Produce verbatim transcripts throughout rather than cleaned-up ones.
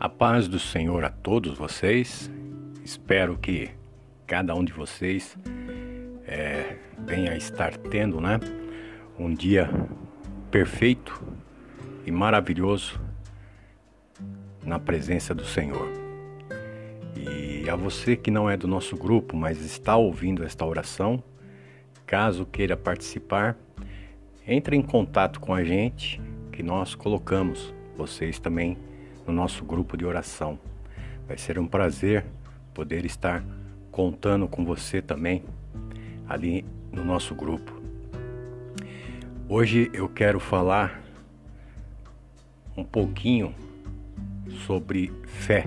A paz do Senhor a todos vocês. Espero que cada um de vocês é, venha a estar tendo, né, um dia perfeito e maravilhoso na presença do Senhor. E a você que não é do nosso grupo, mas está ouvindo esta oração, caso queira participar, entre em contato com a gente, que nós colocamos vocês também no nosso grupo de oração. Vai ser um prazer poder estar contando com você também ali no nosso grupo. Hoje eu quero falar um pouquinho sobre fé.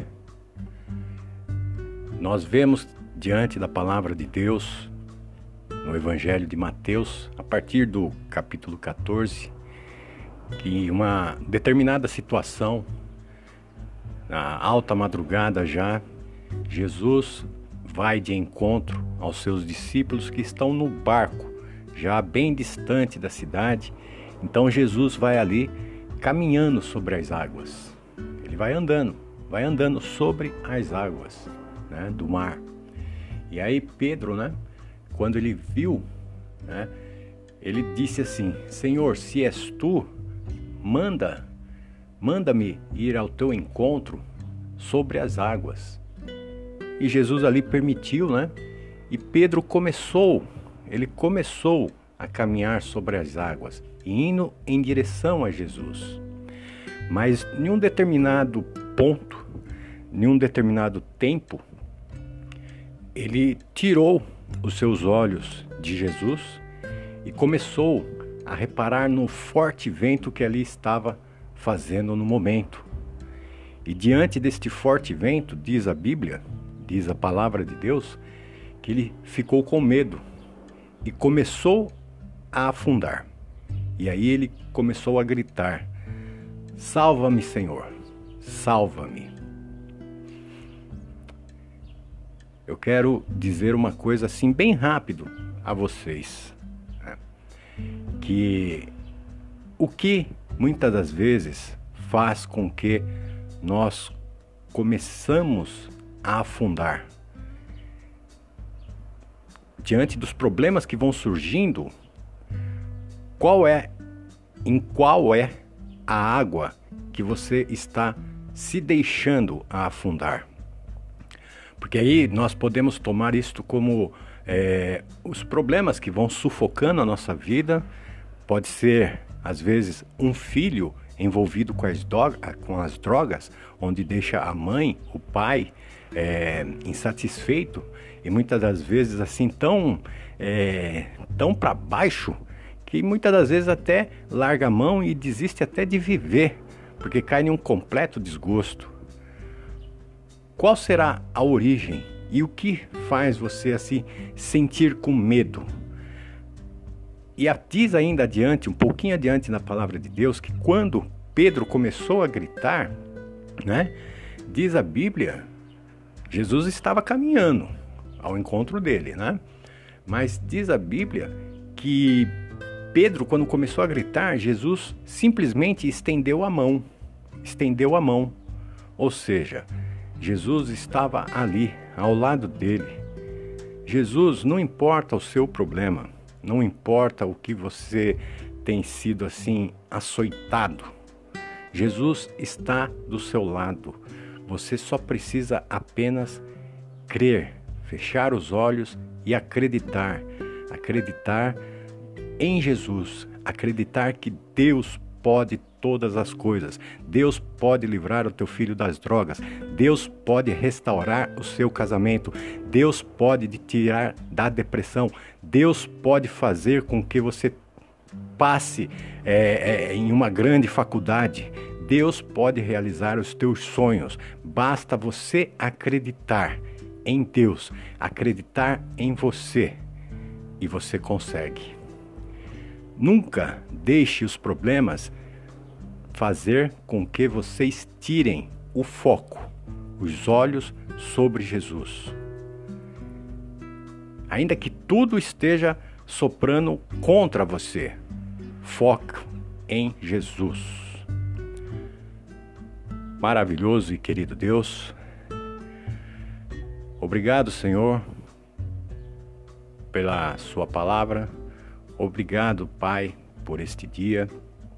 Nós vemos diante da palavra de Deus no Evangelho de Mateus, a partir do capítulo quatorze, que uma determinada situação, na alta madrugada já, Jesus vai de encontro aos seus discípulos que estão no barco, já bem distante da cidade. Então Jesus vai ali caminhando sobre as águas. Ele vai andando, vai andando sobre as águas, né, do mar. E aí Pedro, né, quando ele viu, né, ele disse assim: Senhor, se és tu, manda Manda-me ir ao teu encontro sobre as águas. E Jesus ali permitiu, né? E Pedro começou, ele começou a caminhar sobre as águas, indo em direção a Jesus. Mas em um determinado ponto, em um determinado tempo, ele tirou os seus olhos de Jesus e começou a reparar no forte vento que ali estava fazendo no momento. E diante deste forte vento, diz a Bíblia, diz a palavra de Deus, que ele ficou com medo e começou a afundar. E aí ele começou a gritar: salva-me, Senhor, salva-me. Eu quero dizer uma coisa assim bem rápido a vocês, né? Que o que muitas das vezes faz com que nós começamos a afundar diante dos problemas que vão surgindo. Qual é, em qual é a água que você está se deixando a afundar? Porque aí nós podemos tomar isto como é, os problemas que vão sufocando a nossa vida. Pode ser, às vezes, um filho envolvido com as, do- com as drogas, onde deixa a mãe, o pai, é, insatisfeito e muitas das vezes assim tão, é, tão para baixo, que muitas das vezes até larga a mão e desiste até de viver, porque cai em um completo desgosto. Qual será a origem e o que faz você assim sentir com medo? E diz ainda adiante, um pouquinho adiante na palavra de Deus, que quando Pedro começou a gritar, né, diz a Bíblia, Jesus estava caminhando ao encontro dele, né? Mas diz a Bíblia que Pedro, quando começou a gritar, Jesus simplesmente estendeu a mão, estendeu a mão. Ou seja, Jesus estava ali, ao lado dele. Jesus, não importa o seu problema, não importa o que você tem sido assim açoitado, Jesus está do seu lado. Você só precisa apenas crer, fechar os olhos e acreditar. Acreditar em Jesus, acreditar que Deus pode todas as coisas. Deus pode livrar o teu filho das drogas. Deus pode restaurar o seu casamento. Deus pode te tirar da depressão. Deus pode fazer com que você passe é, é, em uma grande faculdade. Deus pode realizar os teus sonhos. Basta você acreditar em Deus, acreditar em você, e você consegue. Nunca deixe os problemas fazer com que vocês tirem o foco, os olhos sobre Jesus. Ainda que tudo esteja soprando contra você, foque em Jesus. Maravilhoso e querido Deus, obrigado, Senhor, pela sua palavra. Obrigado, Pai, por este dia.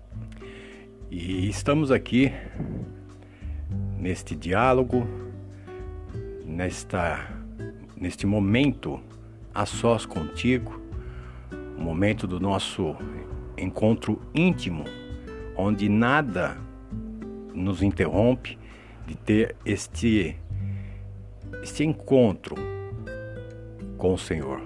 E estamos aqui neste diálogo, nesta, neste momento a sós contigo, o momento do nosso encontro íntimo, onde nada nos interrompe de ter este, este encontro com o Senhor.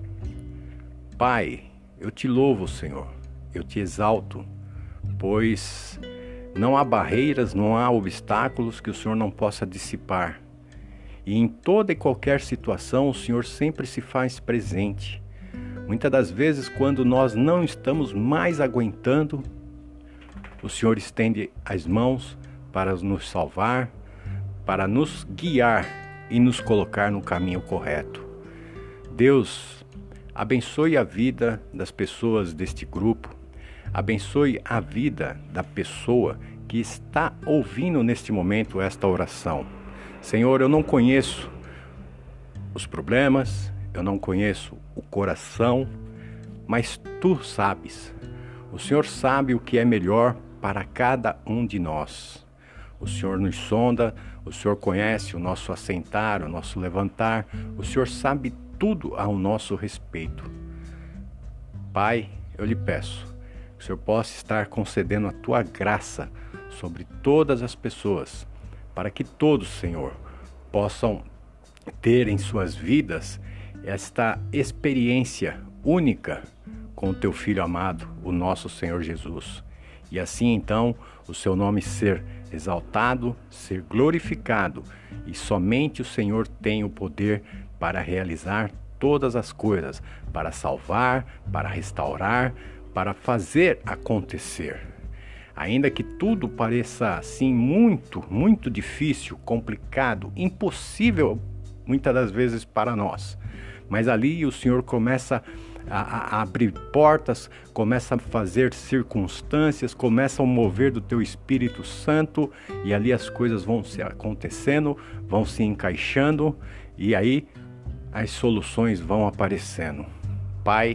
Pai, eu te louvo, Senhor, eu te exalto, pois não há barreiras, não há obstáculos que o Senhor não possa dissipar. E em toda e qualquer situação, o Senhor sempre se faz presente. Muitas das vezes, quando nós não estamos mais aguentando, o Senhor estende as mãos para nos salvar, para nos guiar e nos colocar no caminho correto. Deus, abençoe a vida das pessoas deste grupo, abençoe a vida da pessoa que está ouvindo neste momento esta oração. Senhor, eu não conheço os problemas, eu não conheço o coração, mas Tu sabes. O Senhor sabe o que é melhor para cada um de nós. O Senhor nos sonda, o Senhor conhece o nosso assentar, o nosso levantar, o Senhor sabe tudo ao nosso respeito. Pai, eu lhe peço que o Senhor possa estar concedendo a Tua graça sobre todas as pessoas, para que todos, Senhor, possam ter em suas vidas esta experiência única com o Teu Filho amado, o nosso Senhor Jesus. E assim, então, o Seu nome ser exaltado, ser glorificado, e somente o Senhor tem o poder para realizar todas as coisas, para salvar, para restaurar, para fazer acontecer. Ainda que tudo pareça assim muito, muito difícil, complicado, impossível muitas das vezes para nós, mas ali o Senhor começa a, a abrir portas, começa a fazer circunstâncias, começa a mover do Teu Espírito Santo, e ali as coisas vão se acontecendo, vão se encaixando, e aí as soluções vão aparecendo. Pai,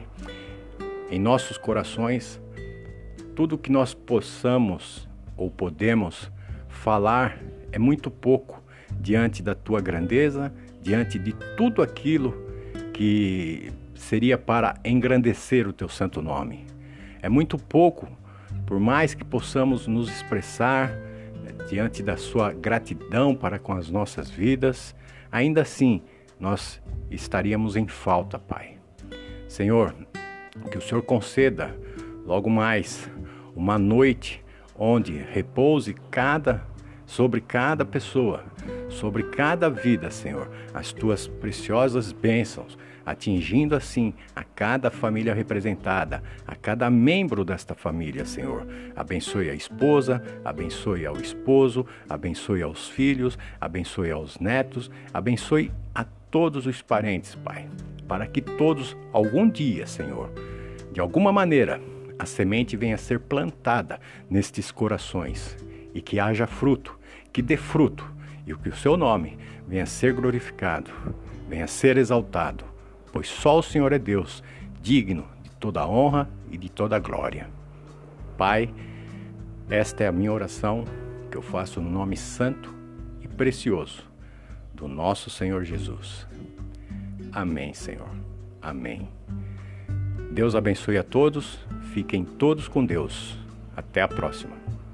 em nossos corações, tudo que nós possamos ou podemos falar é muito pouco diante da Tua grandeza, diante de tudo aquilo que seria para engrandecer o Teu santo nome. É muito pouco, por mais que possamos nos expressar diante da Sua gratidão para com as nossas vidas, ainda assim nós estaríamos em falta, Pai. Senhor, que o Senhor conceda logo mais uma noite onde repouse cada, sobre cada pessoa, sobre cada vida, Senhor, as Tuas preciosas bênçãos, atingindo assim a cada família representada, a cada membro desta família, Senhor. Abençoe a esposa, abençoe ao esposo, abençoe aos filhos, abençoe aos netos, abençoe a todos os parentes, Pai, para que todos, algum dia, Senhor, de alguma maneira, a semente venha a ser plantada nestes corações e que haja fruto, que dê fruto, e que o Seu nome venha a ser glorificado, venha a ser exaltado, pois só o Senhor é Deus, digno de toda a honra e de toda a glória. Pai, esta é a minha oração que eu faço no nome santo e precioso do nosso Senhor Jesus. Amém, Senhor. Amém. Deus abençoe a todos, fiquem todos com Deus. Até a próxima.